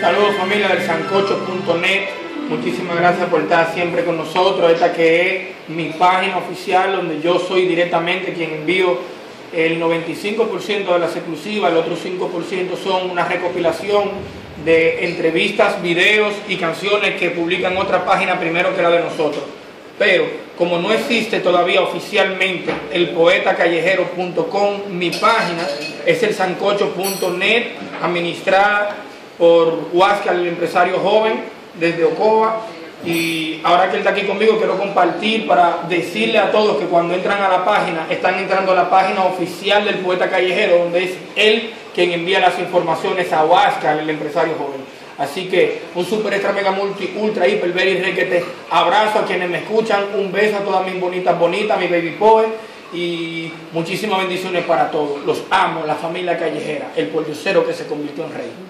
Saludos familia del sancocho.net, muchísimas gracias por estar siempre con nosotros. Esta que es mi página oficial donde yo soy directamente quien envío el 95% de las exclusivas, el otro 5% son una recopilación de entrevistas, videos y canciones que publican otra página primero que la de nosotros. Pero como no existe todavía oficialmente el poetacallejero.com, mi página es el sancocho.net, administrada por Huáscar, el empresario joven desde Ocoa. Y ahora que él está aquí conmigo, quiero compartir para decirle a todos que cuando entran a la página, están entrando a la página oficial del Poeta Callejero, donde es él quien envía las informaciones a Huáscar, el empresario joven. Así que un super extra mega multi ultra hiper very requete abrazo a quienes me escuchan, un beso a todas mis bonitas, mi baby poet, y muchísimas bendiciones para todos. Los amo, la familia callejera, el pordiosero que se convirtió en rey.